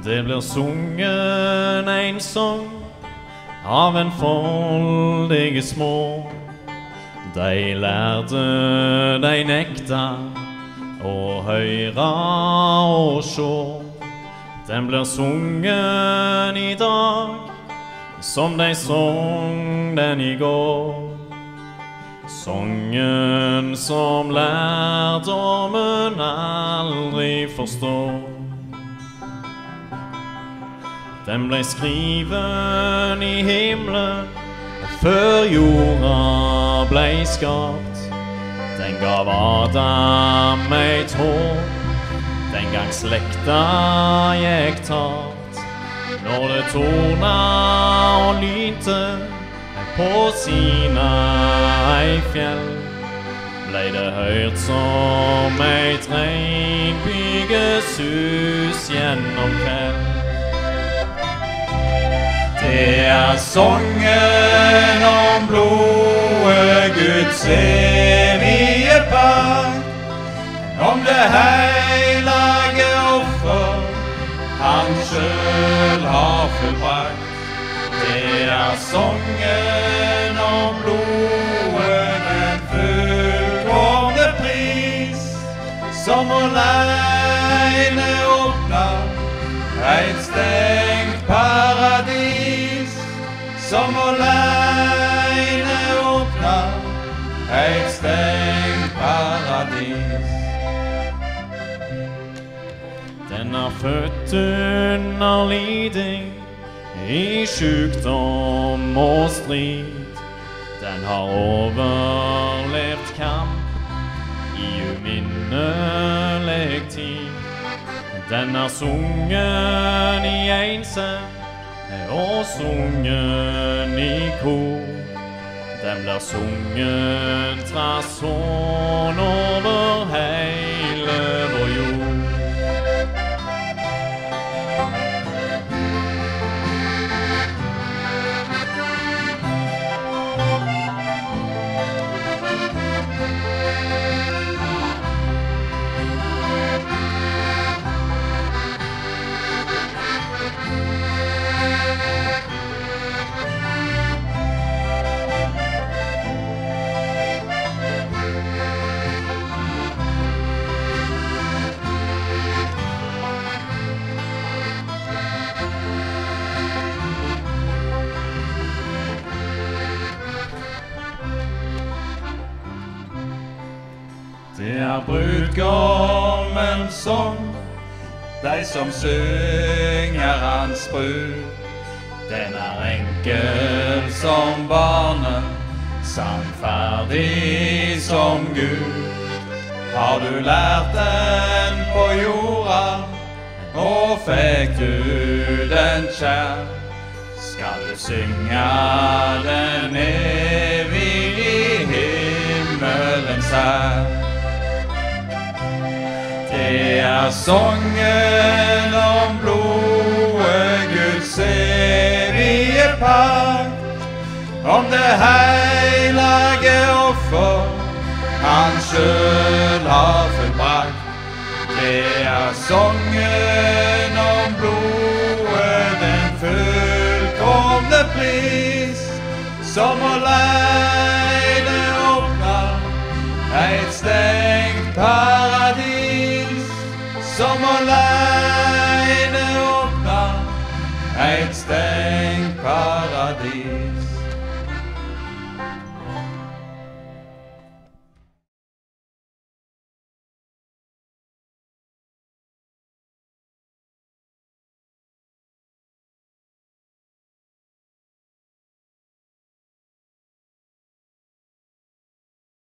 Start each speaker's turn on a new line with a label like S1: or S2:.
S1: Det blir sungen en sång av en foldige små. De lærte de nekta å høyra og sjå. Den blir sungen i dag som de sång den i går. Sången som lærdommen aldri forstår. Den ble skriven i himmelen før jorda ble skapt. Den gav Adam et håp den gang slekta gikk tapt. Når det torna og lynte på Sinai fjell, ble det hørt som et regnbygesus gjennom kveld. Det sången om blodet Guds evige pakt, om det hellige offer han selv har fullbrakt. Det sången om blodet, den fullkomne pris, som alene åpner et stengt paradis, som alene åpner et stengt paradis. Den født under liding, i sjukdom og strid. Den har overlevd kamp i uminnelig tid. Den sungen i ensem og sungen i kor. Den blir sungen trass hånd over hele vår jord. Det brudgommens sång, de som synger hans brud. Den enkel som barnet, sannferdig som Gud. Har du lært den på jorda, og fikk du den kjær, skal du synge den evig i himmelens hær. Det sången om blodet Guds evige pakt, om det hellige offer han selv har fullbrakt. Det sången om blodet, den fullkomne pris, som alene åpner et stengt paradis, som alene åpner et stengt paradis.